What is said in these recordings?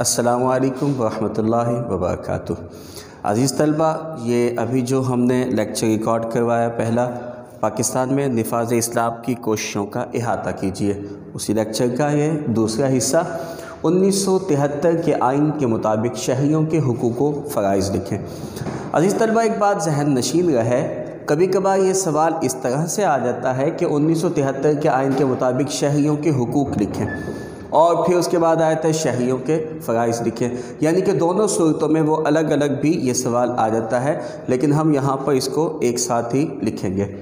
السلام علیکم ورحمۃ اللہ وبرکاتہ۔ عزیز طلبہ، یہ ابھی جو ہم نے لیکچر ریکارڈ کروایا پہلا، پاکستان میں نفاذ اسلام کی کوششوں کا احاطہ کیجیے، اسی لیکچر کا یہ دوسرا حصہ 1973 کے آئین کے مطابق شہریوں کے حقوق و فرائض لکھیں۔ عزیز طلبہ، ایک بات ذہن نشین رہے، کبھی کبھار یہ سوال اس طرح سے آ جاتا ہے کہ 1973 کے آئین کے مطابق شہریوں کے حقوق لکھیں، اور پھر اس کے بعد آتا ہے شہریوں کے فرائض لکھیں، یعنی کہ دونوں صورتوں میں وہ الگ الگ بھی یہ سوال آ جاتا ہے، لیکن ہم یہاں پر اس کو ایک ساتھ ہی لکھیں گے۔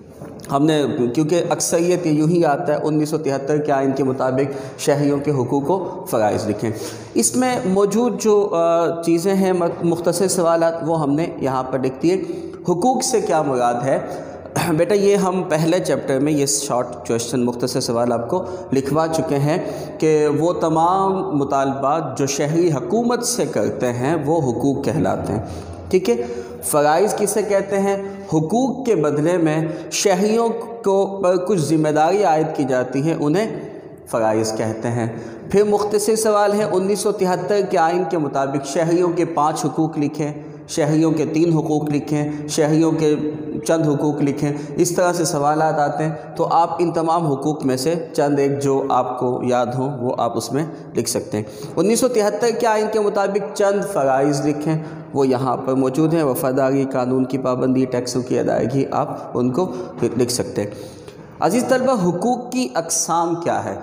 ہم نے کیونکہ اکثریت یوں ہی آتا ہے 1973 کے آئین کے مطابق شہریوں کے حقوق و فرائض لکھیں۔ اس میں موجود جو چیزیں ہیں مختصر سوالات وہ ہم نے یہاں پر لکھ دیے۔ حقوق سے کیا مراد ہے؟ بیٹا یہ ہم پہلے چیپٹر میں یہ شارٹ کویشچن مختصر سوال آپ کو لکھوا چکے ہیں کہ وہ تمام مطالبات جو شہری حکومت سے کرتے ہیں وہ حقوق کہلاتے ہیں، ٹھیک ہے۔ فرائض کسے کہتے ہیں؟ حقوق کے بدلے میں شہریوں کو پر کچھ ذمہ داری عائد کی جاتی ہے، انہیں فرائض کہتے ہیں۔ پھر مختصر سوال ہے 1973 کے آئین کے مطابق شہریوں کے 5 حقوق لکھیں، شہریوں کے 3 حقوق لکھیں، شہریوں کے چند حقوق لکھیں، اس طرح سے سوالات آتے ہیں۔ تو آپ ان تمام حقوق میں سے چند ایک جو آپ کو یاد ہوں وہ آپ اس میں لکھ سکتے ہیں۔ 1973 کے آئین کے مطابق چند فرائض لکھیں، وہ یہاں پر موجود ہیں۔ وفاداری، قانون کی پابندی، ٹیکسوں کی ادائیگی، آپ ان کو لکھ سکتے ہیں۔ عزیز طلبہ، حقوق کی اقسام کیا ہے؟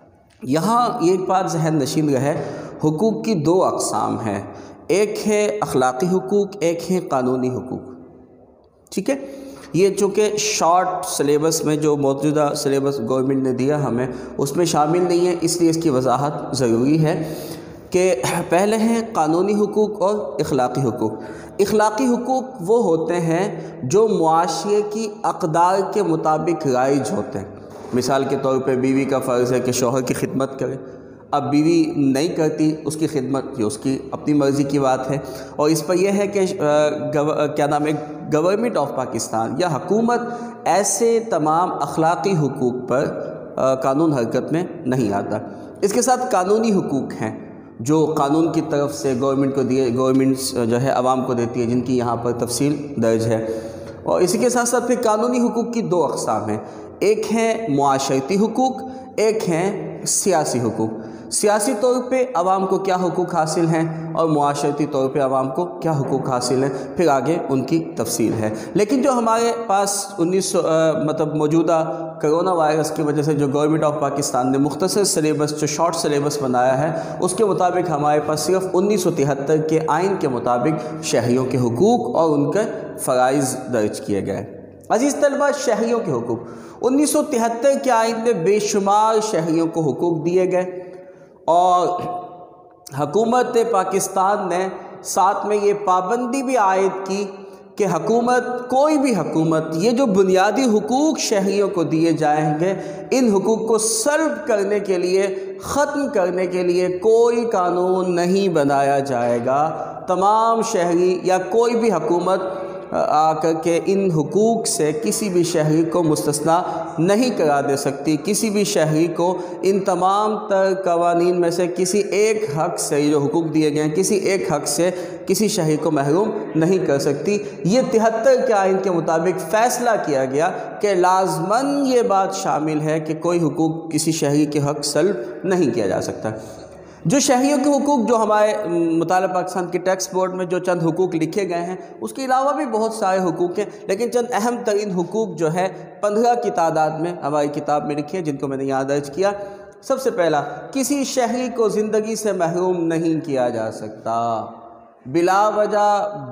یہاں ایک بات ذہن نشین رہے، حقوق کی 2 اقسام ہیں، ایک ہے اخلاقی حقوق، ایک ہے قانونی حقوق، ٹھیک ہے۔ یہ چونکہ شارٹ سلیبس میں جو موجودہ سلیبس گورنمنٹ نے دیا ہمیں اس میں شامل نہیں ہے، اس لیے اس کی وضاحت ضروری ہے کہ پہلے ہیں قانونی حقوق اور اخلاقی حقوق۔ اخلاقی حقوق وہ ہوتے ہیں جو معاشرے کی اقدار کے مطابق رائج ہوتے ہیں۔ مثال کے طور پہ بیوی کا فرض ہے کہ شوہر کی خدمت کرے، اب بیوی نہیں کرتی اس کی خدمت، یہ اس کی اپنی مرضی کی بات ہے، اور اس پر یہ ہے کہ گورنمنٹ آف پاکستان یا حکومت ایسے تمام اخلاقی حقوق پر قانون حرکت میں نہیں آتا۔ اس کے ساتھ قانونی حقوق ہیں جو قانون کی طرف سے گورنمنٹ جو ہے عوام کو دیتی ہے، جن کی یہاں پر تفصیل درج ہے۔ اور اسی کے ساتھ ساتھ پھر قانونی حقوق کی 2 اقسام ہیں، ایک ہیں معاشرتی حقوق، ایک ہیں سیاسی حقوق۔ سیاسی طور پہ عوام کو کیا حقوق حاصل ہیں اور معاشرتی طور پہ عوام کو کیا حقوق حاصل ہیں، پھر آگے ان کی تفصیل ہے۔ لیکن جو ہمارے پاس موجودہ کرونا وائرس کی وجہ سے جو گورنمنٹ آف پاکستان نے مختصر سلیبس جو شارٹ سلیبس بنایا ہے، اس کے مطابق ہمارے پاس صرف 1973 کے آئین کے مطابق شہریوں کے حقوق اور ان کے فرائض درج کیے گئے۔ عزیز طلبہ، شہریوں کے حقوق 1973 کے آئین میں بے شمار شہریوں کو حقوق دیے گئے، اور حکومت پاکستان نے ساتھ میں یہ پابندی بھی عائد کی کہ کوئی بھی حکومت یہ جو بنیادی حقوق شہریوں کو دیے جائیں گے، ان حقوق کو سلب کرنے کے لیے، ختم کرنے کے لیے کوئی قانون نہیں بنایا جائے گا۔ تمام شہری یا کوئی بھی حکومت آ کر کے ان حقوق سے کسی بھی شہری کو مستثنیٰ نہیں کرا دے سکتی، کسی بھی شہری کو ان تمام تر قوانین میں سے کسی ایک حق سے، جو حقوق دیے گئے ہیں، کسی ایک حق سے کسی شہری کو محروم نہیں کر سکتی۔ یہ 73 کے آئین کے مطابق فیصلہ کیا گیا کہ لازماً یہ بات شامل ہے کہ کوئی حقوق کسی شہری کے حق سلب نہیں کیا جا سکتا۔ جو شہریوں کے حقوق جو ہمارے مطالعہ پاکستان کے ٹیکسٹ بورڈ میں جو چند حقوق لکھے گئے ہیں، اس کے علاوہ بھی بہت سارے حقوق ہیں، لیکن چند اہم ترین حقوق جو ہے 15 کی تعداد میں ہماری کتاب میں لکھی ہے، جن کو میں نے یہاں درج کیا۔ سب سے پہلا، کسی شہری کو زندگی سے محروم نہیں کیا جا سکتا، بلا وجہ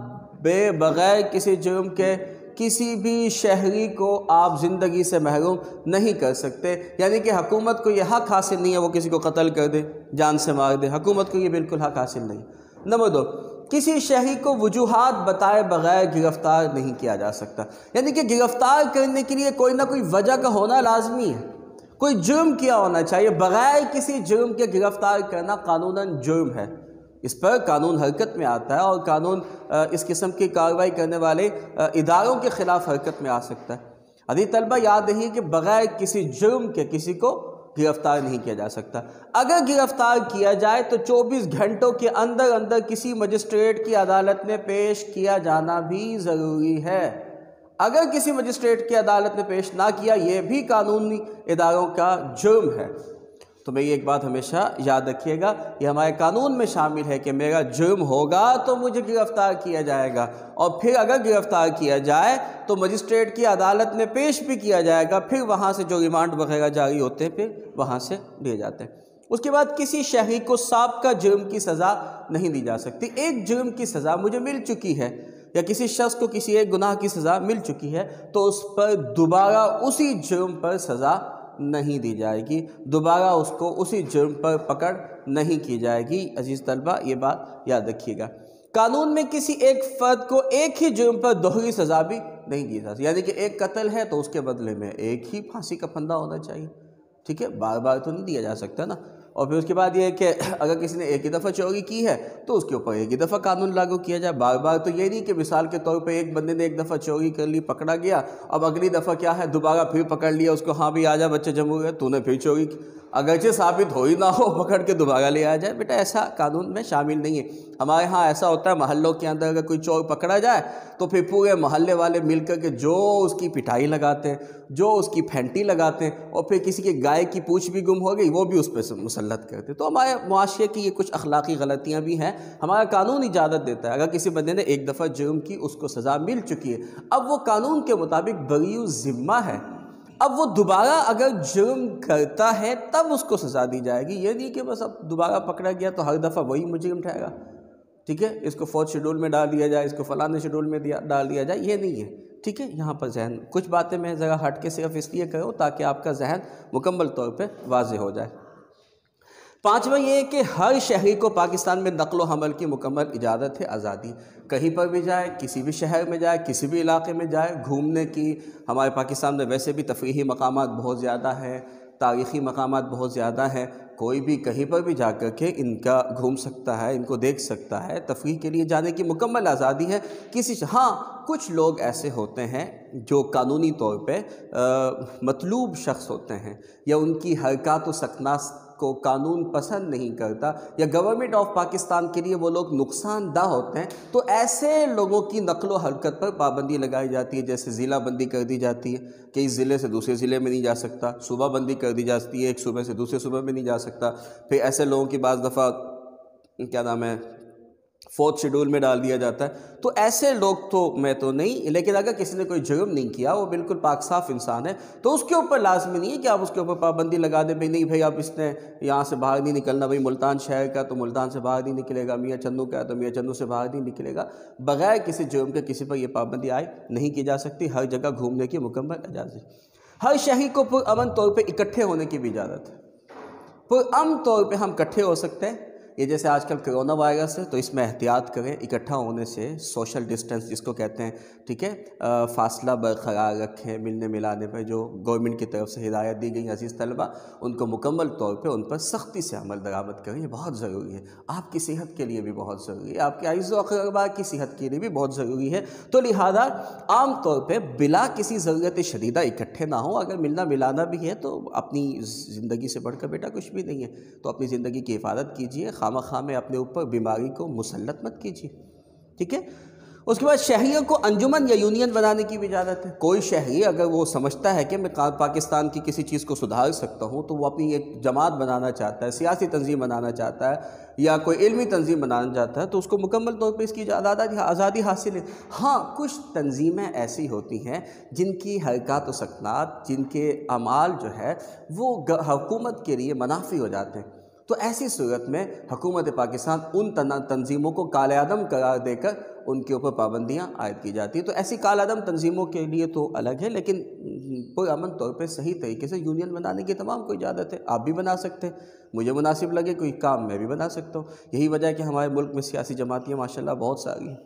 بغیر کسی جرم کے کسی بھی شہری کو آپ زندگی سے محروم نہیں کر سکتے، یعنی کہ حکومت کو یہ حق حاصل نہیں ہے وہ کسی کو قتل کر دے، جان سے مار دے، حکومت کو یہ بالکل حق حاصل نہیں۔ نمبر 2، کسی شہری کو وجوہات بتائے بغیر گرفتار نہیں کیا جا سکتا، یعنی کہ گرفتار کرنے کے لیے کوئی نہ کوئی وجہ کا ہونا لازمی ہے، کوئی جرم کیا ہونا چاہیے، بغیر کسی جرم کے گرفتار کرنا قانوناً جرم ہے، اس پر قانون حرکت میں آتا ہے، اور قانون اس قسم کی کارروائی کرنے والے اداروں کے خلاف حرکت میں آ سکتا ہے۔ عزیز طلبہ، یاد رہیے کہ بغیر کسی جرم کے کسی کو گرفتار نہیں کیا جا سکتا۔ اگر گرفتار کیا جائے تو 24 گھنٹوں کے اندر اندر کسی مجسٹریٹ کی عدالت میں پیش کیا جانا بھی ضروری ہے۔ اگر کسی مجسٹریٹ کی عدالت میں پیش نہ کیا، یہ بھی قانونی اداروں کا جرم ہے۔ تو میری ایک بات ہمیشہ یاد رکھیے گا، یہ ہمارے قانون میں شامل ہے کہ میرا جرم ہوگا تو مجھے گرفتار کیا جائے گا، اور پھر اگر گرفتار کیا جائے تو مجسٹریٹ کی عدالت میں پیش بھی کیا جائے گا، پھر وہاں سے جو ریمانڈ وغیرہ جاری ہوتے ہیں پھر وہاں سے لیے جاتے ہیں۔ اس کے بعد کسی شہری کو سابقہ جرم کی سزا نہیں دی جا سکتی۔ ایک جرم کی سزا مجھے مل چکی ہے یا کسی شخص کو کسی ایک گناہ کی سزا مل چکی ہے تو اس پر دوبارہ اسی جرم پر سزا نہیں دی جائے گی، دوبارہ اس کو اسی جرم پر پکڑ نہیں کی جائے گی۔ عزیز طلبہ، یہ بات یاد رکھیے گا۔ قانون میں کسی ایک فرد کو ایک ہی جرم پر دوہری سزا بھی نہیں دی جاتی، یعنی کہ ایک قتل ہے تو اس کے بدلے میں ایک ہی پھانسی کا پھندہ ہونا چاہیے، ٹھیک ہے، بار بار تو نہیں دیا جا سکتا نا۔ اور پھر اس کے بعد یہ ہے کہ اگر کسی نے ایک ہی دفعہ چوری کی ہے تو اس کے اوپر ایک ہی دفعہ قانون لاگو کیا جائے، بار بار تو یہ نہیں کہ مثال کے طور پہ ایک بندے نے ایک دفعہ چوری کر لی، پکڑا گیا، اب اگلی دفعہ کیا ہے دوبارہ پھر پکڑ لیا اس کو، ہاں بھی آ جا بچے جمہوریت، تو نے پھر چوری کی، اگرچہ ثابت ہو ہی نہ ہو پکڑ کے دوبارہ لے آ جائے۔ بیٹا ایسا قانون میں شامل نہیں ہے۔ ہمارے ہاں ایسا ہوتا ہے محلوں کے اندر اگر کوئی چور پکڑا جائے تو پھر پورے محلے والے مل کر کے جو اس کی پٹائی لگاتے ہیں، جو اس کی پھینٹی لگاتے ہیں، اور پھر کسی کے گائے کی پوچھ بھی گم ہو گئی وہ بھی اس پہ مسلط کرتے ہیں۔ تو ہمارے معاشرے کی یہ کچھ اخلاقی غلطیاں بھی ہیں۔ ہمارا قانون اجازت دیتا ہے اگر کسی بندے نے ایک دفعہ جرم کی اس کو سزا مل چکی ہے، اب وہ قانون کے مطابق بری الذمہ ہے، اب وہ دوبارہ اگر جرم کرتا ہے تب اس کو سزا دی جائے گی۔ یہ نہیں کہ بس اب دوبارہ پکڑا گیا تو ہر دفعہ وہی مجرم ٹھہرا، ٹھیک ہے، اس کو فورتھ شیڈول میں ڈال دیا جائے، اس کو فلانے شیڈول میں ڈال دیا جائے، یہ نہیں ہے، ٹھیک ہے۔ یہاں پر ذہن کچھ باتیں میں ذرا ہٹ کے صرف اس لیے کروں تاکہ آپ کا ذہن مکمل طور پہ واضح ہو جائے۔ پانچواں یہ ہے کہ ہر شہری کو پاکستان میں نقل و حمل کی مکمل اجازت ہے، آزادی، کہیں پر بھی جائے، کسی بھی شہر میں جائے، کسی بھی علاقے میں جائے، گھومنے کی۔ ہمارے پاکستان میں ویسے بھی تفریحی مقامات بہت زیادہ ہیں، تاریخی مقامات بہت زیادہ ہیں، کوئی بھی کہیں پر بھی جا کر کے ان کا گھوم سکتا ہے، ان کو دیکھ سکتا ہے، تفریح کے لیے جانے کی مکمل آزادی ہے۔ ہاں کچھ لوگ ایسے ہوتے ہیں جو قانونی طور پہ مطلوب شخص ہوتے ہیں، یا ان کی حرکات و سکنات کو قانون پسند نہیں کرتا، یا گورنمنٹ آف پاکستان کے لیے وہ لوگ نقصان دہ ہوتے ہیں، تو ایسے لوگوں کی نقل و حرکت پر پابندی لگائی جاتی ہے، جیسے ضلع بندی کر دی جاتی ہے کہ اس ضلع سے دوسرے ضلع میں نہیں جا سکتا، صوبہ بندی کر دی جاتی ہے، ایک صوبے سے دوسرے صوبے میں نہیں جا سکتا، پھر ایسے لوگوں کی بعض دفعہ کیا نام ہے فورتھ شیڈول میں ڈال دیا جاتا ہے۔ تو ایسے لوگ تو میں تو نہیں، لیکن اگر کسی نے کوئی جرم نہیں کیا، وہ بالکل پاک صاف انسان ہے، تو اس کے اوپر لازمی نہیں ہے کہ آپ اس کے اوپر پابندی لگا دیں، بھئی نہیں بھئی اب اس نے یہاں سے باہر نہیں نکلنا، بھئی ملتان شہر کا تو ملتان سے باہر نہیں نکلے گا، میاں چندو کا تو میاں چندو سے باہر نہیں نکلے گا۔ بغیر کسی جرم کے کسی پر یہ پابندی عائد نہیں کی جا سکتی، ہر جگہ گھومنے کی مکمل اجازت۔ ہر شہری کو پرامن طور پہ اکٹھے ہونے کی بھی اجازت ہے، پرامن طور پہ ہم اکٹھے ہو سکتے ہیں۔ یہ جیسے آج کل کرونا وائرس ہے تو اس میں احتیاط کریں، اکٹھا ہونے سے، سوشل ڈسٹنس جس کو کہتے ہیں، ٹھیک ہے، فاصلہ برقرار رکھیں، ملنے ملانے پر جو گورنمنٹ کی طرف سے ہدایت دی گئی عزیز طلبہ، ان کو مکمل طور پہ ان پر سختی سے عمل درآمد کریں، یہ بہت ضروری ہے، آپ کی صحت کے لیے بھی بہت ضروری ہے، آپ کے اعزاء و اقرباء کی صحت کے لیے بھی بہت ضروری ہے۔ تو لہذا عام طور پہ بلا کسی ضرورت شدیدہ اکٹھے نہ ہوں۔ اگر ملنا ملانا بھی ہے تو اپنی زندگی سے بڑھ کر بیٹا کچھ بھی نہیں ہے، تو اپنی زندگی کی حفاظت کیجیے، خواہ میں اپنے اوپر بیماری کو مسلط مت کیجیے، ٹھیک ہے۔ اس کے بعد شہریوں کو انجمن یا یونین بنانے کی بھی اجازت ہے۔ کوئی شہری اگر وہ سمجھتا ہے کہ میں پاکستان کی کسی چیز کو سدھار سکتا ہوں تو وہ اپنی ایک جماعت بنانا چاہتا ہے، سیاسی تنظیم بنانا چاہتا ہے، یا کوئی علمی تنظیم بنانا چاہتا ہے، تو اس کو مکمل طور پہ اس کی آزادی حاصل ہے۔ ہاں کچھ تنظیمیں ایسی ہوتی ہیں جن کی حرکات و سکنات، جن کے اعمال جو ہے وہ حکومت کے لیے منافی ہو جاتے ہیں، تو ایسی صورت میں حکومت پاکستان ان تنظیموں کو کالے عدم قرار دے کر ان کے اوپر پابندیاں عائد کی جاتی ہیں۔ تو ایسی کالے عدم تنظیموں کے لیے تو الگ ہے، لیکن پرامن طور پہ صحیح طریقے سے یونین بنانے کی تمام کو اجازت ہے۔ آپ بھی بنا سکتے ہیں، مجھے مناسب لگے کوئی کام میں بھی بنا سکتا ہوں۔ یہی وجہ ہے کہ ہمارے ملک میں سیاسی جماعتیں ماشاءاللہ بہت ساری ہیں۔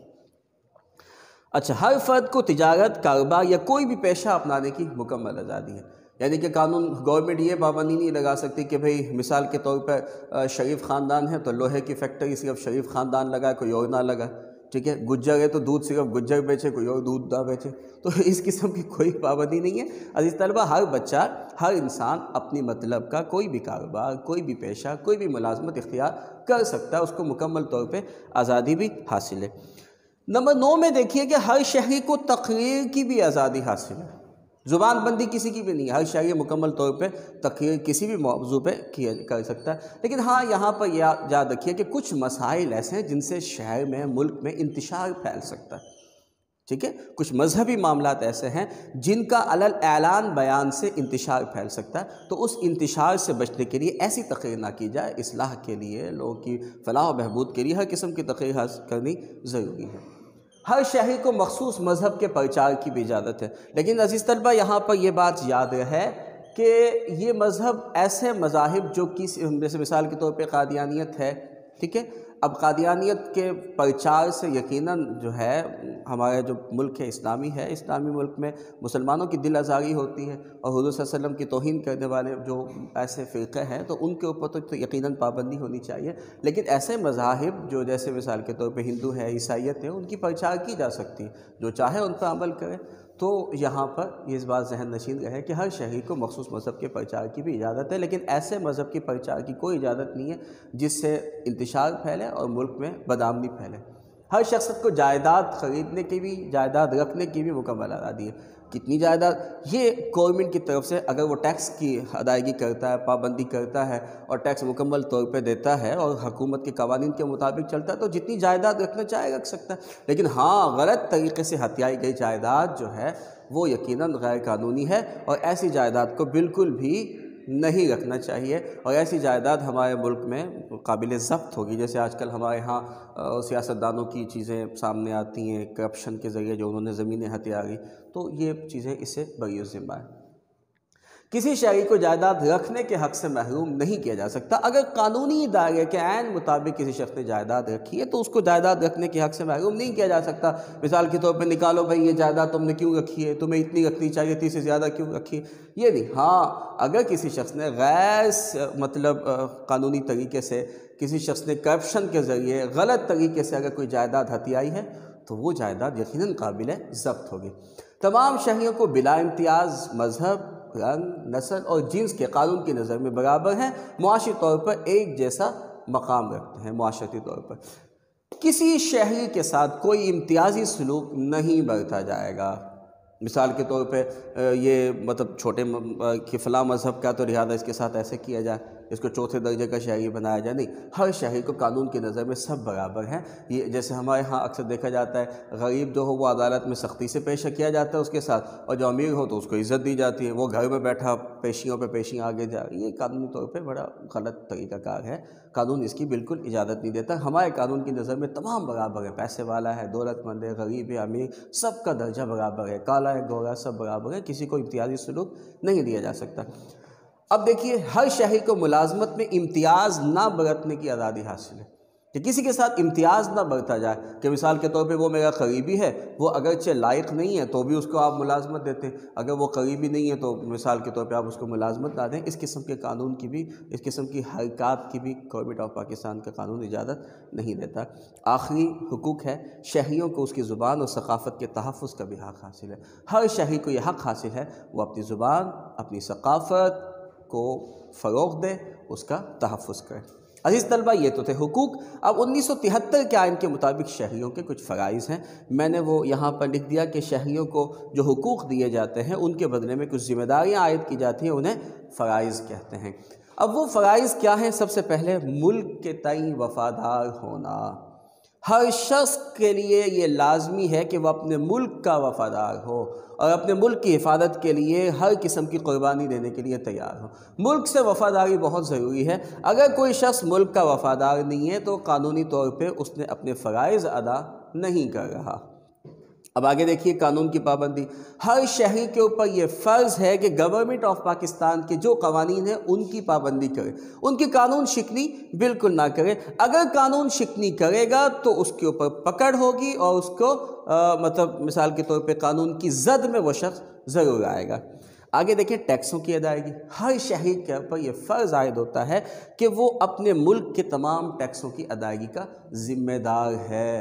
اچھا، ہر فرد کو تجارت، کاروبار یا کوئی بھی پیشہ اپنانے کی مکمل آزادی ہے، یعنی کہ قانون گورنمنٹ یہ پابندی نہیں لگا سکتی کہ بھئی مثال کے طور پر شریف خاندان ہے تو لوہے کی فیکٹری صرف شریف خاندان لگائے، کوئی اور نہ لگائے، ٹھیک ہے، گجر ہے تو دودھ صرف گجر بیچے، کوئی اور دودھ نہ بیچے، تو اس قسم کی کوئی پابندی نہیں ہے۔ عزیز طلبہ، ہر بچہ، ہر انسان اپنی مطلب کا کوئی بھی کاروبار، کوئی بھی پیشہ، کوئی بھی ملازمت اختیار کر سکتا ہے، اس کو مکمل طور پہ آزادی بھی حاصل ہے۔ نمبر 9 میں دیکھیے کہ ہر شہری کو تقریر کی بھی آزادی حاصل ہے۔ زبان بندی کسی کی بھی نہیں ہے، ہر شہری مکمل طور پہ تقریر کسی بھی موضوع پہ کر سکتا ہے۔ لیکن ہاں، یہاں پر یاد رکھیے کہ کچھ مسائل ایسے ہیں جن سے شہر میں، ملک میں انتشار پھیل سکتا ہے، ٹھیک ہے، کچھ مذہبی معاملات ایسے ہیں جن کا علل اعلان بیان سے انتشار پھیل سکتا ہے، تو اس انتشار سے بچنے کے لیے ایسی تقریر نہ کی جائے۔ اصلاح کے لیے، لوگوں کی فلاح و بہبود کے لیے ہر قسم کی تقریر حاصل کرنی ضروری ہے۔ ہر شہری کو مخصوص مذہب کے پرچار کی بھی اجازت ہے، لیکن عزیز طلبہ یہاں پر یہ بات یاد رہے کہ یہ مذہب ایسے مذاہب جو جیسے مثال کے طور پہ قادیانیت ہے، ٹھیک ہے، اب قادیانیت کے پرچار سے یقیناً جو ہے ہمارا جو ملک ہے اسلامی ہے، اسلامی ملک میں مسلمانوں کی دل آزاری ہوتی ہے، اور حضور صلی اللہ علیہ وسلم کی توہین کرنے والے جو ایسے فرقے ہیں تو ان کے اوپر تو یقیناً پابندی ہونی چاہیے۔ لیکن ایسے مذاہب جو جیسے مثال کے طور پہ ہندو ہے، عیسائیت ہے، ان کی پرچار کی جا سکتی ہے، جو چاہے ان پر عمل کرے۔ تو یہاں پر یہ اس بات ذہن نشین رہے کہ ہر شہری کو مخصوص مذہب کے پرچار کی بھی اجازت ہے، لیکن ایسے مذہب کی پرچار کی کوئی اجازت نہیں ہے جس سے انتشار پھیلے اور ملک میں بدامنی پھیلے۔ ہر شخص کو جائیداد خریدنے کی بھی، جائیداد رکھنے کی بھی مکمل آزادی ہے۔ کتنی جائیداد، یہ گورنمنٹ کی طرف سے اگر وہ ٹیکس کی ادائیگی کرتا ہے، پابندی کرتا ہے اور ٹیکس مکمل طور پہ دیتا ہے اور حکومت کے قوانین کے مطابق چلتا ہے تو جتنی جائیداد رکھنا چاہے رکھ سکتا ہے۔ لیکن ہاں، غلط طریقے سے ہتھیائی گئی جائیداد جو ہے وہ یقیناً غیر قانونی ہے، اور ایسی جائیداد کو بالکل بھی نہیں رکھنا چاہیے، اور ایسی جائیداد ہمارے ملک میں قابل ضبط ہوگی۔ جیسے آج کل ہمارے ہاں سیاستدانوں کی چیزیں سامنے آتی ہیں، کرپشن کے ذریعے جو انہوں نے زمینیں ہتھیاری، تو یہ چیزیں اس سے بری ذمہ ہیں۔ کسی شہری کو جائیداد رکھنے کے حق سے محروم نہیں کیا جا سکتا۔ اگر قانونی دائرے کے عین مطابق کسی شخص نے جائیداد رکھی ہے تو اس کو جائیداد رکھنے کے حق سے محروم نہیں کیا جا سکتا۔ مثال کے طور پہ نکالو بھائی، یہ جائیداد تم نے کیوں رکھی ہے، تمہیں اتنی رکھنی چاہیے تھی، اس سے زیادہ کیوں رکھی، یہ نہیں۔ ہاں، اگر کسی شخص نے غیر قانونی طریقے سے، کسی شخص نے کرپشن کے ذریعے غلط طریقے سے اگر کوئی جائیداد ہتھیائی ہے تو وہ جائیداد یقیناً قابل ضبط ہوگی۔ تمام شہریوں کو بلا امتیاز مذہب، رنگ، نسل اور جنس کے قانون کی نظر میں برابر ہیں، معاشی طور پر ایک جیسا مقام رکھتے ہیں۔ معاشرتی طور پر کسی شہری کے ساتھ کوئی امتیازی سلوک نہیں برتا جائے گا۔ مثال کے طور پہ یہ مطلب چھوٹے کہ فلاں مذہب کا تو لہٰذا اس کے ساتھ ایسے کیا جائے، اس کو چوتھے درجے کا شہری بنایا جائے، نہیں، ہر شہری کو قانون کی نظر میں سب برابر ہیں۔ یہ جیسے ہمارے ہاں اکثر دیکھا جاتا ہے، غریب جو ہو وہ عدالت میں سختی سے پیش کیا جاتا ہے اس کے ساتھ، اور جو امیر ہو تو اس کو عزت دی جاتی ہے، وہ گھر میں بیٹھا پیشیوں پہ پیشیاں آگے جا رہی ہے۔ یہ قانونی طور پہ بڑا غلط طریقہ کار ہے، قانون اس کی بالکل اجازت نہیں دیتا۔ ہمارے قانون کی نظر میں تمام برابر ہیں، پیسے والا ہے، دولت مند ہے، غریب ہے، امیر، سب کا درجہ برابر ہے، کالا ہے، گورا، سب برابر ہے، کسی کو امتیازی سلوک نہیں دیا جا سکتا۔ اب دیکھیے، ہر شہری کو ملازمت میں امتیاز نہ برتنے کی آزادی حاصل ہے، کہ کسی کے ساتھ امتیاز نہ برتا جائے، کہ مثال کے طور پہ وہ میرا قریبی ہے، وہ اگرچہ لائق نہیں ہے تو بھی اس کو آپ ملازمت دیتے ہیں، اگر وہ قریبی نہیں ہے تو مثال کے طور پہ آپ اس کو ملازمت نہ دیں۔ اس قسم کے قانون کی بھی، اس قسم کی حرکات کی بھی گورنمنٹ آف پاکستان کا قانون اجازت نہیں دیتا۔ آخری حقوق ہے، شہریوں کو اس کی زبان اور ثقافت کے تحفظ کا بھی حق حاصل ہے۔ ہر شہری کو یہ حق حاصل ہے وہ اپنی زبان، اپنی ثقافت کو فروغ دے، اس کا تحفظ کرے۔ عزیز طلبہ، یہ تو تھے حقوق۔ اب 1973 کے آئین کے مطابق شہریوں کے کچھ فرائض ہیں، میں نے وہ یہاں پر لکھ دیا کہ شہریوں کو جو حقوق دیے جاتے ہیں ان کے بدلے میں کچھ ذمہ داریاں عائد کی جاتی ہیں، انہیں فرائض کہتے ہیں۔ اب وہ فرائض کیا ہیں؟ سب سے پہلے ملک کے تئیں وفادار ہونا۔ ہر شخص کے لیے یہ لازمی ہے کہ وہ اپنے ملک کا وفادار ہو اور اپنے ملک کی حفاظت کے لیے ہر قسم کی قربانی دینے کے لیے تیار ہو۔ ملک سے وفاداری بہت ضروری ہے۔ اگر کوئی شخص ملک کا وفادار نہیں ہے تو قانونی طور پہ اس نے اپنے فرائض ادا نہیں کر رہا۔ اب آگے دیکھیے، قانون کی پابندی۔ ہر شہری کے اوپر یہ فرض ہے کہ گورنمنٹ آف پاکستان کے جو قوانین ہیں ان کی پابندی کرے، ان کی قانون شکنی بالکل نہ کرے۔ اگر قانون شکنی کرے گا تو اس کے اوپر پکڑ ہوگی اور اس کو مثال کے طور پہ قانون کی زد میں وہ شخص ضرور آئے گا۔ آگے دیکھیں، ٹیکسوں کی ادائیگی۔ ہر شہری کے اوپر یہ فرض عائد ہوتا ہے کہ وہ اپنے ملک کے تمام ٹیکسوں کی ادائیگی کا ذمہ دار ہے۔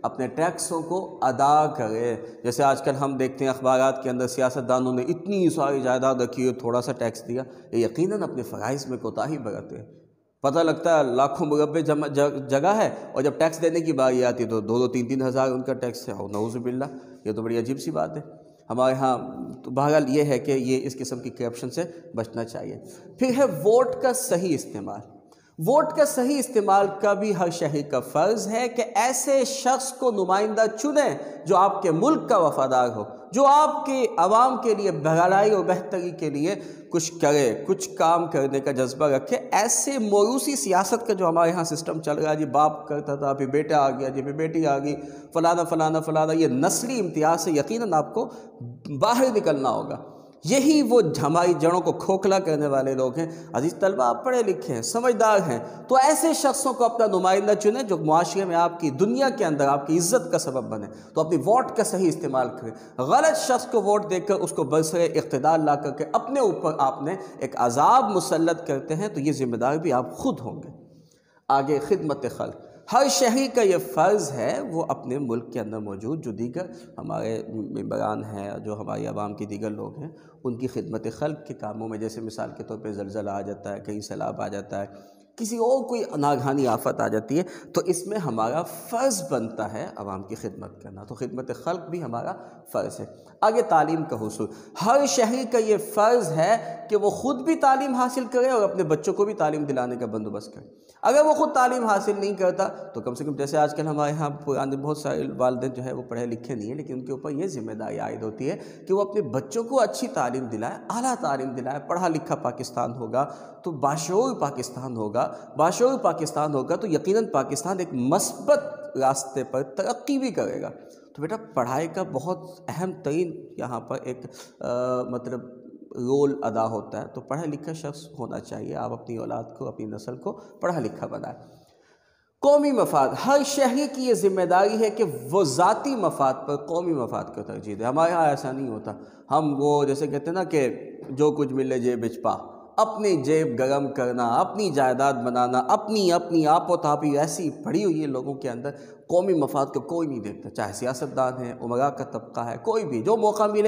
اپنے ٹیکسوں کو ادا کرے۔ جیسے آج کل ہم دیکھتے ہیں اخبارات کے اندر سیاستدانوں نے اتنی ساری جائیداد رکھی ہے، تھوڑا سا ٹیکس دیا، یہ یقیناً اپنے فرائض میں کوتاہی برتے ہیں۔ پتہ لگتا ہے لاکھوں مربع جگہ ہے، اور جب ٹیکس دینے کی باری آتی ہے تو 2-3 ہزار ان کا ٹیکس ہے، اور نعوذ باللہ، یہ تو بڑی عجیب سی بات ہے ہمارے ہاں۔ تو بہرحال یہ ہے کہ یہ اس قسم کی کرپشن سے بچنا چاہیے۔ پھر ہے ووٹ کا صحیح استعمال۔ ووٹ کا صحیح استعمال کا بھی ہر شہری کا فرض ہے کہ ایسے شخص کو نمائندہ چنیں جو آپ کے ملک کا وفادار ہو، جو آپ کے عوام کے لیے بھلائی اور بہتری کے لیے کچھ کرے، کچھ کام کرنے کا جذبہ رکھے۔ ایسے موروثی سیاست کا جو ہمارے ہاں سسٹم چل رہا ہے، جی باپ کرتا تھا پھر بیٹا آ گیا، جی پھر بیٹی آ گئی، فلانا فلانا فلانا، یہ نسلی امتیاز سے یقیناً آپ کو باہر نکلنا ہوگا۔ یہی وہ ہماری جڑوں کو کھوکھلا کرنے والے لوگ ہیں۔ عزیز طلبہ، آپ پڑھے لکھے ہیں، سمجھدار ہیں، تو ایسے شخصوں کو اپنا نمائندہ چنیں جو معاشرے میں آپ کی دنیا کے اندر آپ کی عزت کا سبب بنے۔ تو اپنی ووٹ کا صحیح استعمال کریں۔ غلط شخص کو ووٹ دے کر اس کو برسر اقتدار لا کر کے اپنے اوپر آپ نے ایک عذاب مسلط کرتے ہیں، تو یہ ذمہ دار بھی آپ خود ہوں گے۔ آگے خدمت خلق۔ ہر شہری کا یہ فرض ہے وہ اپنے ملک کے اندر موجود جو دیگر ہمارے ممبران ہیں، جو ہماری عوام کے دیگر لوگ ہیں، ان کی خدمت خلق کے کاموں میں، جیسے مثال کے طور پہ زلزلہ آ جاتا ہے، کہیں سیلاب آ جاتا ہے، کسی اور کوئی ناگہانی آفت آ جاتی ہے، تو اس میں ہمارا فرض بنتا ہے عوام کی خدمت کرنا۔ تو خدمت خلق بھی ہمارا فرض ہے۔ آگے تعلیم کا حصول۔ ہر شہری کا یہ فرض ہے کہ وہ خود بھی تعلیم حاصل کرے اور اپنے بچوں کو بھی تعلیم دلانے کا بندوبست کرے۔ اگر وہ خود تعلیم حاصل نہیں کرتا تو کم سے کم، جیسے آج کل ہمارے ہاں پرانے بہت سارے والدین جو ہے وہ پڑھے لکھے نہیں ہیں، لیکن ان کے اوپر یہ ذمہ داری عائد ہوتی ہے کہ وہ اپنے بچوں کو اچھی تعلیم دلائے، اعلیٰ تعلیم دلائے۔ پڑھا لکھا پاکستان ہوگا تو باشعور پاکستان ہوگا، باشعور پاکستان ہوگا تو یقیناً پاکستان ایک مثبت راستے پر ترقی بھی کرے گا۔ تو بیٹا، پڑھائی کا بہت اہم ترین یہاں پر ایک مطلب رول ادا ہوتا ہے، تو پڑھا لکھا شخص ہونا چاہیے۔ آپ اپنی اولاد کو، اپنی نسل کو پڑھا لکھا بنائیں۔ قومی مفاد۔ ہر شہری کی یہ ذمہ داری ہے کہ وہ ذاتی مفاد پر قومی مفاد کو ترجیح دے۔ ہمارے ہاں ایسا نہیں ہوتا، ہم وہ جیسے کہتے ہیں نا کہ جو کچھ ملے جیب وچ پا، اپنی جیب گرم کرنا، اپنی جائیداد بنانا، اپنی آپ و تاپی ایسی پڑی ہوئی ہے لوگوں کے اندر، قومی مفاد کو کوئی نہیں دیکھتا، چاہے سیاستدان ہیں، امراء کا طبقہ ہے، کوئی بھی جو موقع ملے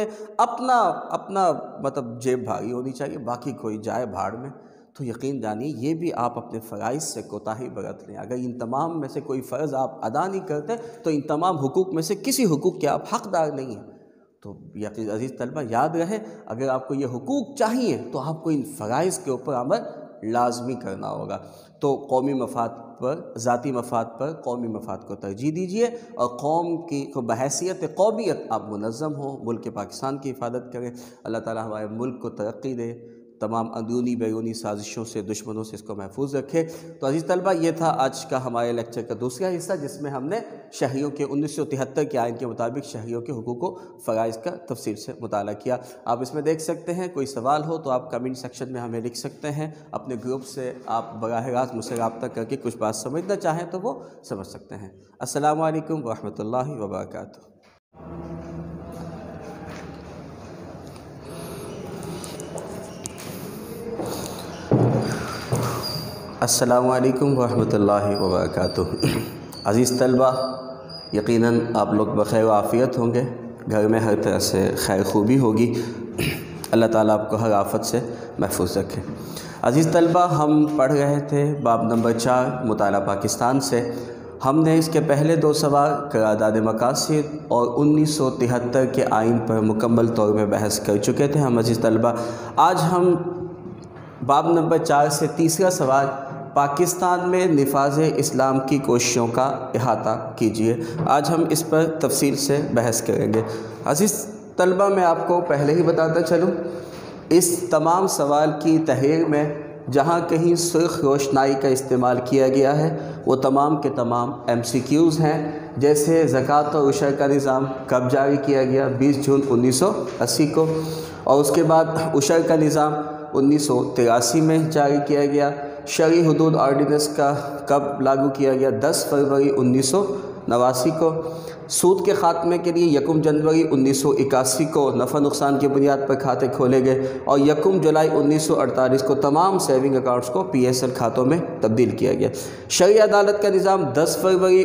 اپنا مطلب جیب بھاری ہونی چاہیے، باقی کوئی جائے بھاڑ میں۔ تو یقین جانیے یہ بھی آپ اپنے فرائض سے کوتاہی برت لیں۔ اگر ان تمام میں سے کوئی فرض آپ ادا نہیں کرتے تو ان تمام حقوق میں سے کسی حقوق کے آپ حقدار نہیں ہیں۔ تو یقین عزیز طلبہ یاد رہے، اگر آپ کو یہ حقوق چاہیے تو آپ کو ان فرائض کے اوپر عمل لازمی کرنا ہوگا۔ تو قومی مفاد پر، ذاتی مفاد پر قومی مفاد کو ترجیح دیجیے، اور قوم کی بحیثیت قومیت آپ منظم ہوں، ملک پاکستان کی حفاظت کریں۔ اللہ تعالی ہمارے ملک کو ترقی دے، تمام اندرونی بیرونی سازشوں سے، دشمنوں سے اس کو محفوظ رکھے۔ تو عزیز طلبہ، یہ تھا آج کا ہمارے لیکچر کا دوسرا حصہ، جس میں ہم نے شہریوں کے 1973 کے آئین کے مطابق شہریوں کے حقوق و فرائض کا تفصیل سے مطالعہ کیا۔ آپ اس میں دیکھ سکتے ہیں، کوئی سوال ہو تو آپ کمنٹ سیکشن میں ہمیں لکھ سکتے ہیں، اپنے گروپ سے آپ براہ راست مجھ سے رابطہ کر کے کچھ بات سمجھنا چاہیں تو وہ سمجھ سکتے ہیں۔ السلام علیکم ورحمۃ اللہ وبرکاتہ۔ السلام علیکم ورحمۃ اللہ وبرکاتہ۔ عزیز طلبہ، یقیناً آپ لوگ بخیر و عافیت ہوں گے، گھر میں ہر طرح سے خیر خوبی ہوگی، اللہ تعالیٰ آپ کو ہر آفت سے محفوظ رکھے۔ عزیز طلبہ، ہم پڑھ رہے تھے باب نمبر 4 مطالعہ پاکستان سے۔ ہم نے اس کے پہلے 2 سوال قرارداد مقاصد اور 1973 کے آئین پر مکمل طور پہ بحث کر چکے تھے ہم عزیز طلبہ۔ آج ہم باب نمبر 4 سے تیسرا سوال، پاکستان میں نفاذ اسلام کی کوششوں کا احاطہ کیجیے۔ آج ہم اس پر تفصیل سے بحث کریں گے۔ عزیز طلبہ، میں آپ کو پہلے ہی بتاتا چلوں، اس تمام سوال کی تحریر میں جہاں کہیں سرخ روشنائی کا استعمال کیا گیا ہے وہ تمام کے تمام MCQs ہیں، جیسے زکوٰۃ اور عشر کا نظام کب جاری کیا گیا؟ 20 جون 1980 کو، اور اس کے بعد عشر کا نظام 1983 میں جاری کیا گیا۔ شرعی حدود آرڈیننس کا کب لاگو کیا گیا؟ 10 فروری 1989 کو۔ سود کے خاتمے کے لیے 1 جنوری 1981 کو نفع نقصان کی بنیاد پر کھاتے کھولے گئے اور 1 جولائی 1948 کو تمام سیونگ اکاؤنٹس کو PSL کھاتوں میں تبدیل کیا گیا۔ شرعی عدالت کا نظام 10 فروری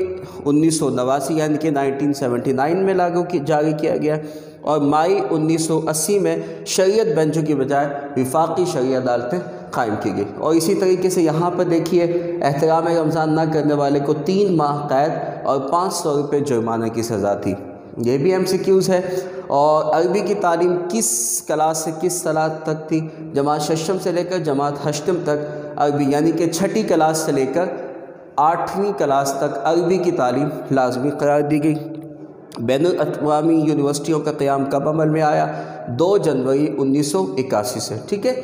1989 یعنی کہ 1979 میں جاری کیا گیا اور مئی 1980 میں شریعت بینچوں کی بجائے وفاقی شرعی عدالتیں قائم کی گئی۔ اور اسی طریقے سے یہاں پر دیکھیے احترام رمضان نہ کرنے والے کو 3 ماہ قید اور 500 روپے جرمانے کی سزا تھی۔ یہ بھی MCQs ہے۔ اور عربی کی تعلیم کس کلاس سے کس سال تک تھی؟ جماعت ششم سے لے کر جماعت ہشتم تک عربی یعنی کہ 6ٹھی کلاس سے لے کر 8ویں کلاس تک عربی کی تعلیم لازمی قرار دی گئی۔ بین الاقوامی یونیورسٹیوں کا قیام کب عمل میں آیا؟ 2 جنوری 1981 سے۔ ٹھیک ہے،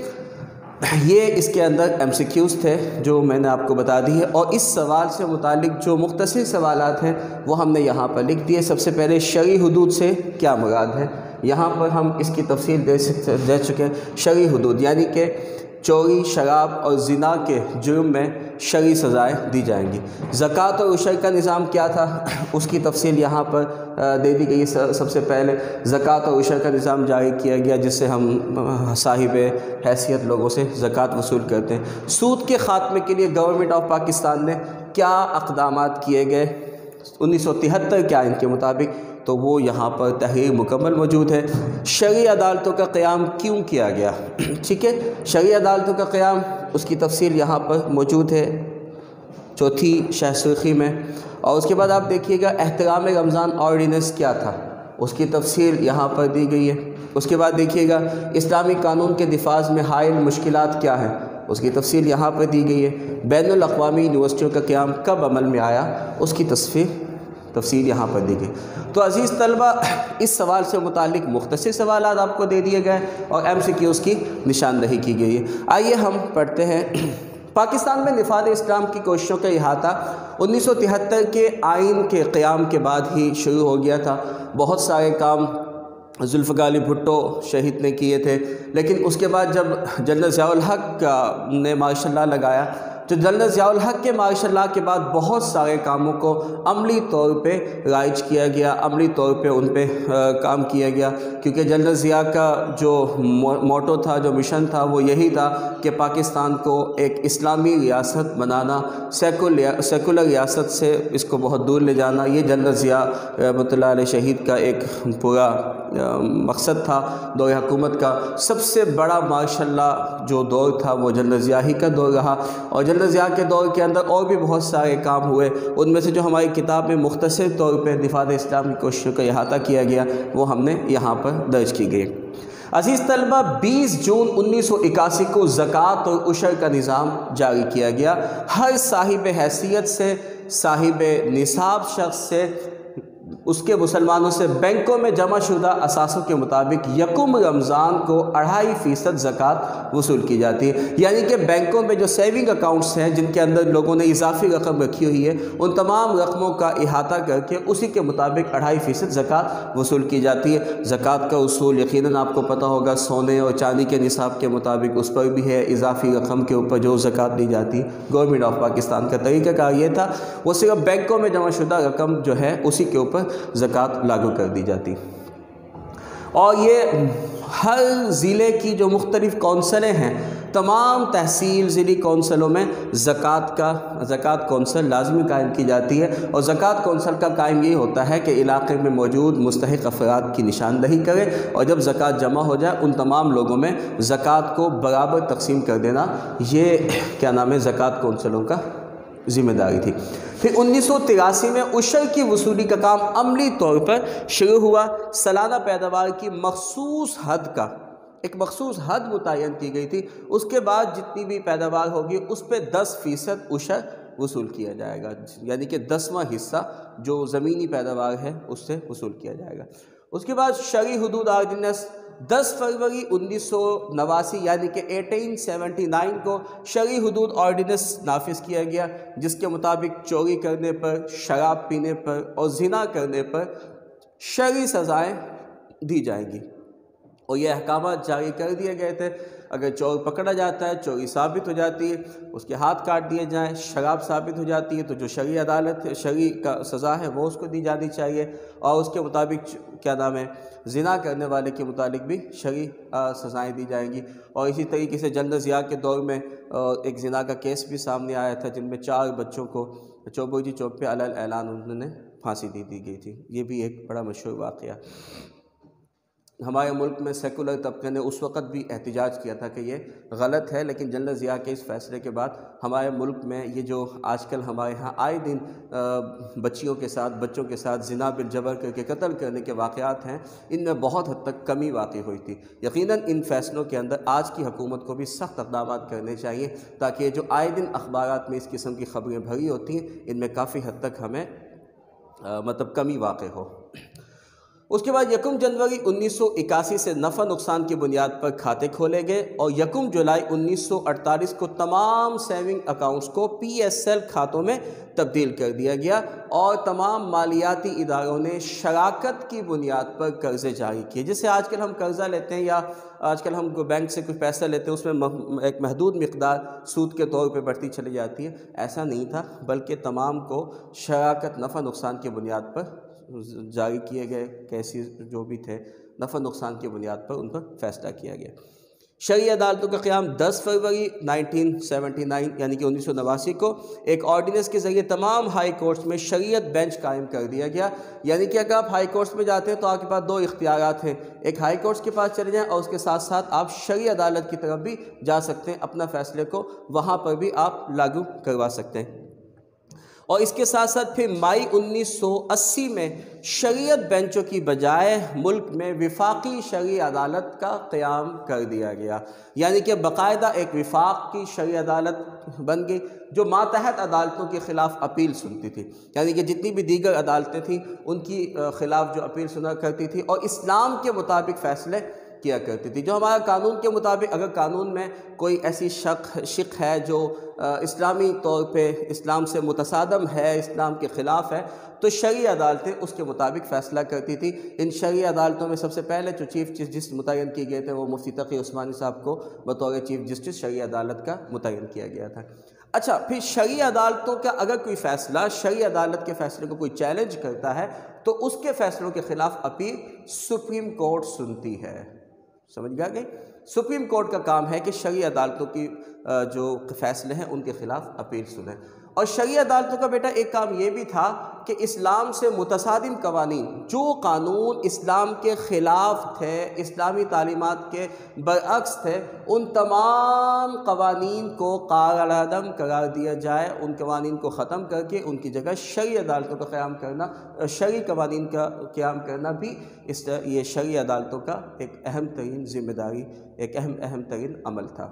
یہ اس کے اندر MCQs تھے جو میں نے آپ کو بتا دی ہے۔ اور اس سوال سے متعلق جو مختصر سوالات ہیں وہ ہم نے یہاں پر لکھ دیے۔ سب سے پہلے شرعی حدود سے کیا مراد ہے؟ یہاں پر ہم اس کی تفصیل دے چکے ہیں۔ شرعی حدود یعنی کہ چوری، شراب اور زنا کے جرم میں شرعی سزائیں دی جائیں گی۔ زکوٰۃ اور عشر کا نظام کیا تھا؟ اس کی تفصیل یہاں پر دے دی گئی۔ سب سے پہلے زکوٰۃ اور عشر کا نظام جاری کیا گیا جس سے ہم صاحب حیثیت لوگوں سے زکوٰۃ وصول کرتے ہیں۔ سود کے خاتمے کے لیے گورنمنٹ آف پاکستان نے کیا اقدامات کیے گئے 1973 کے آئین کے مطابق؟ تو وہ یہاں پر تحریر مکمل موجود ہے۔ شرعی عدالتوں کا قیام کیوں کیا گیا؟ ٹھیک ہے، شرعی عدالتوں کا قیام اس کی تفصیل یہاں پر موجود ہے 4تھی شہ سرخی میں۔ اور اس کے بعد آپ دیکھیے گا احترام رمضان آرڈیننس کیا تھا، اس کی تفصیل یہاں پر دی گئی ہے۔ اس کے بعد دیکھیے گا اسلامی قانون کے دفاع میں حائل مشکلات کیا ہیں، اس کی تفصیل یہاں پر دی گئی ہے۔ بین الاقوامی یونیورسٹیوں کا قیام کب عمل میں آیا، اس کی تفصیل یہاں پر دی گئی۔ تو عزیز طلبہ، اس سوال سے متعلق مختصر سوالات آپ کو دے دیے گئے اور MCQs کی نشاندہی کی گئی ہے۔ آئیے ہم پڑھتے ہیں۔ پاکستان میں نفاذ اسلام کی کوششوں کا احاطہ 1973 کے آئین کے قیام کے بعد ہی شروع ہو گیا تھا۔ بہت سارے کام ذوالفقار علی بھٹو شہید نے کیے تھے، لیکن اس کے بعد جب جنرل ضیاء الحق نے مارشل لا لگایا تو جنرل ضیاء الحق کے مارشل لا کے بعد بہت سارے کاموں کو عملی طور پہ رائج کیا گیا، عملی طور پہ ان پہ کام کیا گیا، کیونکہ جنرل ضیاء کا جو موٹو تھا، جو مشن تھا، وہ یہی تھا کہ پاکستان کو ایک اسلامی ریاست بنانا، سیکولر ریاست سے اس کو بہت دور لے جانا۔ یہ جنرل ضیاء رحمۃ اللہ علیہ شہید کا ایک پورا مقصد تھا دور حکومت کا۔ سب سے بڑا مارشل لا جو دور تھا وہ جنرل ضیاء ہی کا دور رہا، اور جنرل ضیاء کے دور کے اندر اور بھی بہت سارے کام ہوئے۔ ان میں سے جو ہماری کتاب میں مختصر طور پہ دفاع اسلام کی کوششوں کا احاطہ کیا گیا وہ ہم نے یہاں پر درج کی گئی۔ عزیز طلبہ، 20 جون 1981 کو زکوٰۃ اور عشر کا نظام جاری کیا گیا۔ ہر صاحب حیثیت سے، صاحب نصاب شخص سے، اس کے مسلمانوں سے بینکوں میں جمع شدہ اثاثوں کے مطابق 1 رمضان کو 2.5% زکوٰۃ وصول کی جاتی ہے۔ یعنی کہ بینکوں میں جو سیونگ اکاؤنٹس ہیں جن کے اندر لوگوں نے اضافی رقم رکھی ہوئی ہے، ان تمام رقموں کا احاطہ کر کے اسی کے مطابق 2.5% زکوٰۃ وصول کی جاتی ہے۔ زکوٰۃ کا اصول یقیناً آپ کو پتہ ہوگا، سونے اور چاندی کے نصاب کے مطابق اس پر بھی ہے، اضافی رقم کے اوپر جو زکوٰۃ دی جاتی ہے۔ گورنمنٹ آف پاکستان کا طریقہ کار یہ تھا، وہ صرف بینکوں میں جمع شدہ رقم جو ہے اسی کے اوپر زکوٰۃ لاگو کر دی جاتی۔ اور یہ ہر ضلع کی جو مختلف کونسلیں ہیں، تمام تحصیل ضلعی کونسلوں میں زکوٰۃ کونسل لازمی قائم کی جاتی ہے، اور زکوٰۃ کونسل کا قائم یہ ہوتا ہے کہ علاقے میں موجود مستحق افراد کی نشاندہی کرے، اور جب زکوٰۃ جمع ہو جائے ان تمام لوگوں میں زکوٰۃ کو برابر تقسیم کر دینا، یہ زکوٰۃ کونسلوں کا ذمہ داری تھی۔ پھر 1983 میں عشر کی وصولی کا کام عملی طور پر شروع ہوا۔ سالانہ پیداوار کی ایک مخصوص حد متعین کی گئی تھی، اس کے بعد جتنی بھی پیداوار ہوگی اس پہ 10% عشر وصول کیا جائے گا، یعنی کہ 10واں حصہ جو زمینی پیداوار ہے اس سے وصول کیا جائے گا۔ اس کے بعد شرعی حدود آرڈیننس 10 فروری 1989 یعنی کہ 1879 کو شرعی حدود آرڈیننس نافذ کیا گیا، جس کے مطابق چوری کرنے پر، شراب پینے پر اور زنا کرنے پر شرعی سزائیں دی جائیں گی، اور یہ احکامات جاری کر دیے گئے تھے۔ اگر چور پکڑا جاتا ہے، چوری ثابت ہو جاتی ہے، اس کے ہاتھ کاٹ دیے جائیں، شراب ثابت ہو جاتی ہے تو جو شرعی عدالت شرعی کا سزا ہے وہ اس کو دی جانی چاہیے، اور اس کے مطابق زنا کرنے والے کے متعلق بھی شرعی سزائیں دی جائیں گی۔ اور اسی طریقے سے جنرل ضیاء کے دور میں ایک زنا کا کیس بھی سامنے آیا تھا، جن میں 4 بچوں کو چوبوجی چوک پہ علی الاعلان انہوں نے پھانسی دی گئی تھی۔ یہ بھی ایک بڑا مشہور واقعہ۔ ہمارے ملک میں سیکولر طبقے نے اس وقت بھی احتجاج کیا تھا کہ یہ غلط ہے، لیکن جنرل ضیاء کے اس فیصلے کے بعد ہمارے ملک میں یہ جو آج کل ہمارے ہاں آئے دن بچوں کے ساتھ زنا بالجبر کر کے قتل کرنے کے واقعات ہیں، ان میں بہت حد تک کمی واقع ہوئی تھی۔ یقیناً ان فیصلوں کے اندر آج کی حکومت کو بھی سخت اقدامات کرنے چاہیے، تاکہ یہ جو آئے دن اخبارات میں اس قسم کی خبریں بھری ہوتی ہیں، ان میں کافی حد تک ہمیں کمی واقع ہو۔ اس کے بعد 1 جنوری 1981 سے نفع نقصان کی بنیاد پر کھاتے کھولے گئے، اور 1 جولائی 1948 کو تمام سیونگ اکاؤنٹس کو PSL کھاتوں میں تبدیل کر دیا گیا، اور تمام مالیاتی اداروں نے شراکت کی بنیاد پر قرضے جاری کیے۔ جیسے آج کل ہم قرضہ لیتے ہیں یا آج کل ہم بینک سے کچھ پیسہ لیتے ہیں، اس میں ایک محدود مقدار سود کے طور پہ بڑھتی چلی جاتی ہے، ایسا نہیں تھا، بلکہ تمام کو شراکت نفع نقصان کی بنیاد پر جاری کیے گئے کیسز جو بھی تھے، نفع نقصان کی بنیاد پر ان پر فیصلہ کیا گیا۔ شرعی عدالتوں کا قیام 10 فروری 1979 یعنی کہ 1989 کو ایک آرڈیننس کے ذریعے تمام ہائی کورٹس میں شریعت بینچ قائم کر دیا گیا، یعنی کہ اگر آپ ہائی کورٹس میں جاتے ہیں تو آپ کے پاس 2 اختیارات ہیں، ایک ہائی کورٹس کے پاس چلے جائیں اور اس کے ساتھ ساتھ آپ شرعی عدالت کی طرف بھی جا سکتے ہیں، اپنا فیصلے کو وہاں پر بھی آپ لاگو کروا سکتے ہیں۔ اور اس کے ساتھ ساتھ پھر مئی 1980 میں شریعت بینچوں کی بجائے ملک میں وفاقی شرعی عدالت کا قیام کر دیا گیا، یعنی کہ باقاعدہ ایک وفاق کی شرعی عدالت بن گئی جو ماتحت عدالتوں کے خلاف اپیل سنتی تھی، یعنی کہ جتنی بھی دیگر عدالتیں تھیں ان کی خلاف جو اپیل سنا کرتی تھی اور اسلام کے مطابق فیصلے کیا کرتی تھی۔ جو ہمارا قانون کے مطابق اگر قانون میں کوئی ایسی شق ہے جو اسلامی طور پہ اسلام سے متصادم ہے، اسلام کے خلاف ہے، تو شرعی عدالتیں اس کے مطابق فیصلہ کرتی تھی۔ ان شرعی عدالتوں میں سب سے پہلے جو چیف جسٹس متعین کیے گئے تھے وہ مفتی تقی عثمانی صاحب کو بطور چیف جسٹس شرعی عدالت کا متعین کیا گیا تھا۔ اچھا، پھر شرعی عدالتوں کا اگر کوئی فیصلہ شرعی عدالت کے فیصلے کو کوئی چیلنج کرتا ہے تو اس کے فیصلوں کے خلاف اپیل سپریم کورٹ سنتی ہے۔ سمجھ گئے؟ سپریم کورٹ کا کام ہے کہ شرعی عدالتوں کی جو فیصلے ہیں ان کے خلاف اپیل سنیں، اور شرعی عدالتوں کا بیٹا ایک کام یہ بھی تھا کہ اسلام سے متصادم قوانین، جو قانون اسلام کے خلاف تھے، اسلامی تعلیمات کے برعکس تھے، ان تمام قوانین کو کالعدم قرار دیا جائے، ان قوانین کو ختم کر کے ان کی جگہ شرعی عدالتوں کا قیام کرنا، شرعی قوانین کا قیام کرنا بھی یہ شرعی عدالتوں کا ایک اہم ترین ذمہ داری، ایک اہم ترین عمل تھا۔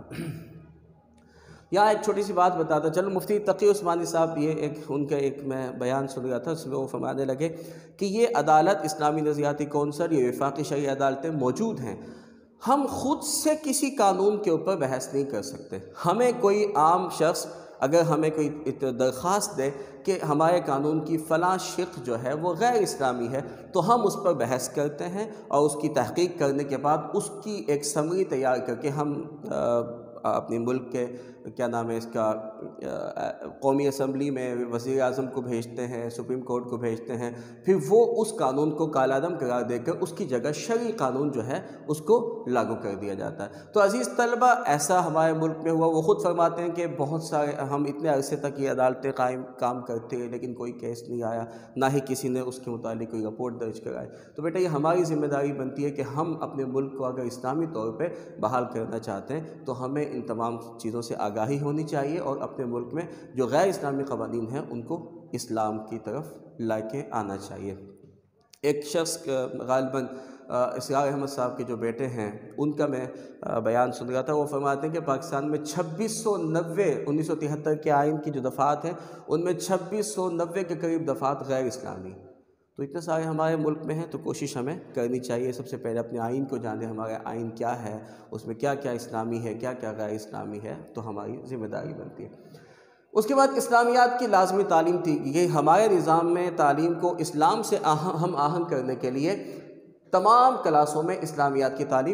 یہاں ایک چھوٹی سی بات بتاتا چلو، مفتی تقی عثمانی صاحب ان کا ایک میں بیان سن رہا تھا، اس میں وہ فرمانے لگے کہ یہ عدالت اسلامی نظریاتی کونسل، یہ وفاقی شرعی عدالتیں موجود ہیں، ہم خود سے کسی قانون کے اوپر بحث نہیں کر سکتے۔ ہمیں کوئی عام شخص اگر ہمیں کوئی درخواست دے کہ ہمارے قانون کی فلاں شق جو ہے وہ غیر اسلامی ہے، تو ہم اس پر بحث کرتے ہیں اور اس کی تحقیق کرنے کے بعد اس کی ایک سمری تیار کر کے ہم اپنے ملک کے اس کا قومی اسمبلی میں وزیر اعظم کو بھیجتے ہیں، سپریم کورٹ کو بھیجتے ہیں، پھر وہ اس قانون کو کالعدم قرار دے کر اس کی جگہ شرعی قانون جو ہے اس کو لاگو کر دیا جاتا ہے۔ تو عزیز طلبہ، ایسا ہمارے ملک میں ہوا۔ وہ خود فرماتے ہیں کہ بہت سارے ہم اتنے عرصے تک یہ عدالتیں کام کرتے ہیں لیکن کوئی کیس نہیں آیا، نہ ہی کسی نے اس کے متعلق کوئی رپورٹ درج کرائی۔ تو بیٹا یہ ہماری ذمہ داری بنتی ہے کہ ہم اپنے ملک کو اگر اسلامی طور پہ بحال کرنا چاہتے ہیں تو ہمیں ان تمام چیزوں سے آگاہی ہونی چاہیے، اور اپنے ملک میں جو غیر اسلامی قوانین ہیں ان کو اسلام کی طرف لا کے آنا چاہیے۔ ایک شخص غالباً اسرار احمد صاحب کے جو بیٹے ہیں ان کا میں بیان سن رہا تھا، وہ فرماتے ہیں کہ پاکستان میں 2690 1973 کے آئین کی جو دفعات ہیں ان میں 2690 کے قریب دفعات غیر اسلامی۔ تو اتنے سارے ہمارے ملک میں ہیں، تو کوشش ہمیں کرنی چاہیے سب سے پہلے اپنے آئین کو جانیں، ہمارا آئین کیا ہے، اس میں کیا کیا اسلامی ہے، کیا کیا غیر اسلامی ہے، تو ہماری ذمہ داری بنتی ہے۔ اس کے بعد اسلامیات کی لازمی تعلیم تھی۔ یہ ہمارے نظام میں تعلیم کو اسلام سے ہم آہنگ کرنے کے لیے تمام کلاسوں میں اسلامیات کی تعلیم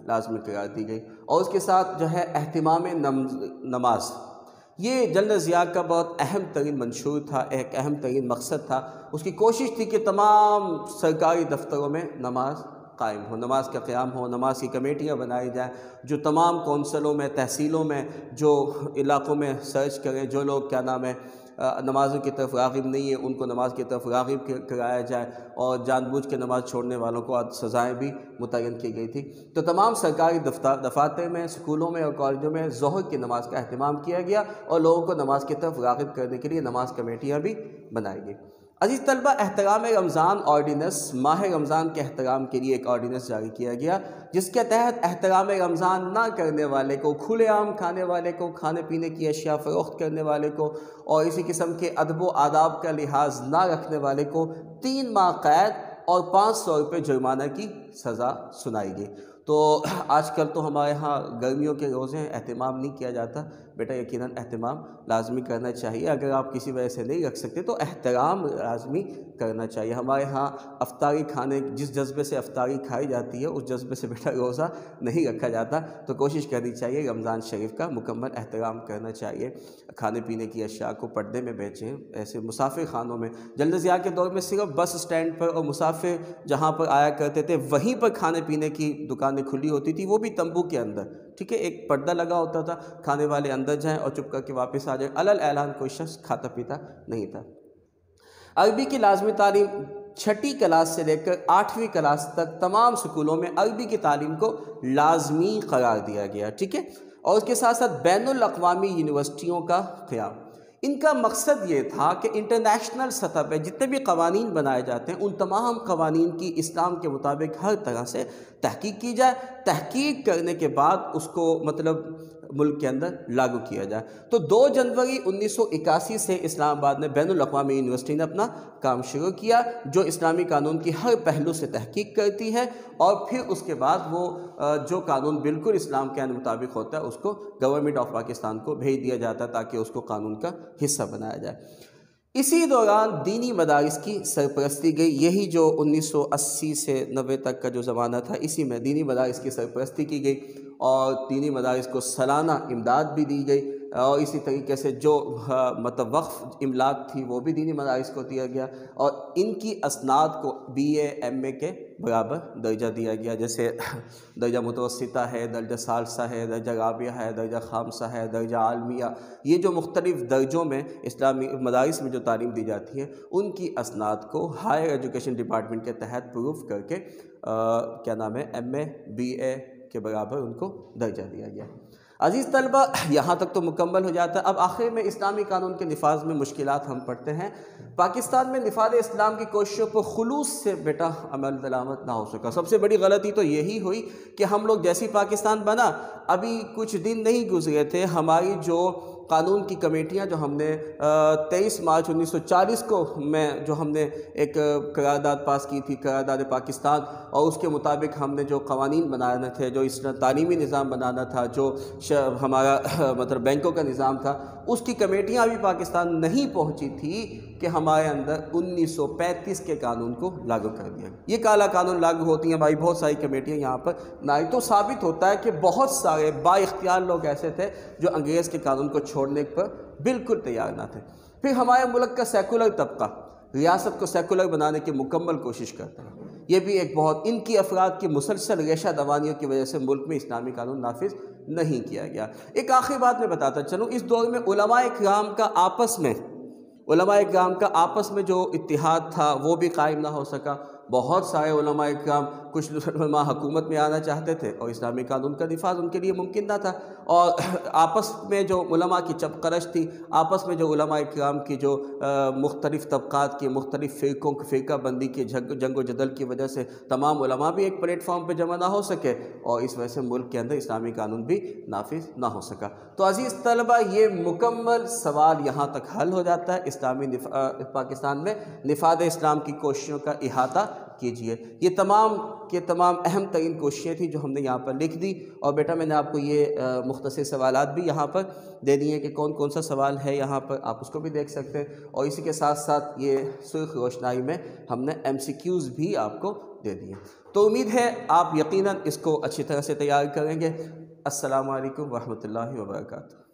لازمی قرار دی گئی، اور اس کے ساتھ جو ہے اہتمام نماز، یہ جنرل ضیاء کا بہت اہم ترین منشور تھا، ایک اہم ترین مقصد تھا۔ اس کی کوشش تھی کہ تمام سرکاری دفتروں میں نماز قائم ہو، نماز کا قیام ہو، نماز کی کمیٹیاں بنائی جائیں، جو تمام کونسلوں میں، تحصیلوں میں، جو علاقوں میں سرچ کریں، جو لوگ کیا نام ہے نمازوں کی طرف راغب نہیں ہے ان کو نماز کی طرف راغب کرایا جائے، اور جان بوجھ کے نماز چھوڑنے والوں کو سزائیں بھی متعین کی گئی تھی۔ تو تمام سرکاری دفاتر میں، اسکولوں میں اور کالجوں میں ظہر کی نماز کا اہتمام کیا گیا، اور لوگوں کو نماز کی طرف راغب کرنے کے لیے نماز کمیٹیاں بھی بنائی گئی۔ عزیز طلبہ، احترام رمضان آرڈیننس، ماہ رمضان کے احترام کے لیے ایک آرڈیننس جاری کیا گیا، جس کے تحت احترام رمضان نہ کرنے والے کو، کھلے عام کھانے والے کو، کھانے پینے کی اشیاء فروخت کرنے والے کو، اور اسی قسم کے ادب و آداب کا لحاظ نہ رکھنے والے کو 3 ماہ قید اور 500 روپے جرمانہ کی سزا سنائی گئی۔ تو آج کل تو ہمارے ہاں گرمیوں کے روزے ہیں، اہتمام نہیں کیا جاتا، بیٹا یقیناً اہتمام لازمی کرنا چاہیے۔ اگر آپ کسی وجہ سے نہیں رکھ سکتے تو احترام لازمی کرنا چاہیے۔ ہمارے ہاں افطاری کھانے، جس جذبے سے افطاری کھائی جاتی ہے اس جذبے سے بیٹا روزہ نہیں رکھا جاتا، تو کوشش کرنی چاہیے رمضان شریف کا مکمل احترام کرنا چاہیے۔ کھانے پینے کی اشیاء کو پردے میں بیچیں، ایسے مسافر خانوں میں۔ جنرل ضیاء کے دور میں صرف بس اسٹینڈ پر اور مسافر جہاں پر آیا کرتے تھے وہیں پر کھانے پینے کی دکانیں کھلی ہوتی تھی، وہ بھی تمبو کے اندر، ٹھیک ہے، ایک پردہ لگا ہوتا تھا، کھانے والے اندر جائیں اور چپ کر کے واپس آ جائیں، علل اعلان کوئی شخص کھاتا پیتا نہیں تھا۔ عربی کی لازمی تعلیم 6ٹھی کلاس سے لے کر 8ویں کلاس تک تمام سکولوں میں عربی کی تعلیم کو لازمی قرار دیا گیا، ٹھیک ہے، اور اس کے ساتھ ساتھ بین الاقوامی یونیورسٹیوں کا قیام۔ ان کا مقصد یہ تھا کہ انٹرنیشنل سطح پہ جتنے بھی قوانین بنائے جاتے ہیں ان تمام قوانین کی اسلام کے مطابق ہر طرح سے تحقیق کی جائے، تحقیق کرنے کے بعد اس کو مطلب ملک کے اندر لاگو کیا جائے۔ تو 2 جنوری 1981 سے اسلام آباد میں بین الاقوامی یونیورسٹی نے اپنا کام شروع کیا، جو اسلامی قانون کی ہر پہلو سے تحقیق کرتی ہے، اور پھر اس کے بعد وہ جو قانون بالکل اسلام کے مطابق ہوتا ہے اس کو گورنمنٹ آف پاکستان کو بھیج دیا جاتا ہے تاکہ اس کو قانون کا حصہ بنایا جائے۔ اسی دوران دینی مدارس کی سرپرستی گئی، یہی جو 1980 سے 90 تک کا جو زمانہ تھا، اسی میں دینی مدارس کی سرپرستی کی گئی، اور دینی مدارس کو سالانہ امداد بھی دی گئی، اور اسی طریقے سے جو مطلب وقف املاک تھی وہ بھی دینی مدارس کو دیا گیا، اور ان کی اسناد کو BA MA کے برابر درجہ دیا گیا، جیسے درجہ متوسطہ ہے، درجہ ثالثہ ہے، درجہ رابعہ ہے، درجہ خامسہ ہے، درجہ عالمیہ، یہ جو مختلف درجوں میں اسلامی مدارس میں جو تعلیم دی جاتی ہے ان کی اسناد کو ہائر ایجوکیشن ڈپارٹمنٹ کے تحت پروف کر کے کیا نام ہے MA BA کے برابر ان کو درجہ دیا گیا۔ عزیز طلبہ، یہاں تک تو مکمل ہو جاتا ہے۔ اب آخر میں اسلامی قانون کے نفاذ میں مشکلات ہم پڑھتے ہیں۔ پاکستان میں نفاذ اسلام کی کوششوں پر خلوص سے بیٹا عمل درآمد نہ ہو سکا۔ سب سے بڑی غلطی تو یہی ہوئی کہ ہم لوگ جیسی پاکستان بنا، ابھی کچھ دن نہیں گزرے تھے، ہماری جو قانون کی کمیٹیاں جو ہم نے 23 مارچ 1940 کو جو ہم نے ایک قرارداد پاس کی تھی، قرارداد پاکستان، اور اس کے مطابق ہم نے جو قوانین بنانے تھے، جو اس تعلیمی نظام بنانا تھا، جو ہمارا مطلب بینکوں کا نظام تھا، اس کی کمیٹیاں ابھی پاکستان نہیں پہنچی تھی کہ ہمارے اندر 1935 کے قانون کو لاگو کر دیا۔ یہ کالا قانون لاگو ہوتی ہیں بھائی، بہت ساری کمیٹیاں یہاں پر نہ، تو ثابت ہوتا ہے کہ بہت سارے با اختیار لوگ ایسے تھے جو انگریز کے قانون کو چھوڑنے پر بالکل تیار نہ تھے۔ پھر ہمارے ملک کا سیکولر طبقہ ریاست کو سیکولر بنانے کی مکمل کوشش کرتا ہے، یہ بھی ایک بہت ان کی افراد کی مسلسل ریشہ دوانیوں کی وجہ سے ملک میں اسلامی قانون نافذ نہیں کیا گیا۔ ایک آخری بات میں بتاتا چلوں، اس دور میں علماء اکرام کا آپس میں جو اتحاد تھا وہ بھی قائم نہ ہو سکا۔ بہت سارے علماء اکرام، کچھ علماء حکومت میں آنا چاہتے تھے اور اسلامی قانون کا نفاذ ان کے لیے ممکن نہ تھا، اور آپس میں جو علماء کی چپقرش تھی، آپس میں جو علماء اکرام کی جو مختلف طبقات کی مختلف فرقہ بندی کی جنگ و جدل کی وجہ سے تمام علماء بھی ایک پلیٹ فارم پہ جمع نہ ہو سکے، اور اس وجہ سے ملک کے اندر اسلامی قانون بھی نافذ نہ ہو سکا۔ تو عزیز طلبہ، یہ مکمل سوال یہاں تک حل ہو جاتا ہے۔ اسلامی پاکستان میں نفاذ اسلام کی کوششوں کا احاطہ کیجئے۔ یہ تمام کے تمام اہم ترین کوششیں تھیں جو ہم نے یہاں پر لکھ دی، اور بیٹا میں نے آپ کو یہ مختصر سوالات بھی یہاں پر دے دیے ہیں کہ کون کون سا سوال ہے یہاں پر، آپ اس کو بھی دیکھ سکتے ہیں، اور اسی کے ساتھ ساتھ یہ سرخ روشنائی میں ہم نے MCQs بھی آپ کو دے دیے۔ تو امید ہے آپ یقیناً اس کو اچھی طرح سے تیار کریں گے۔ السلام علیکم ورحمۃ اللہ وبرکاتہ۔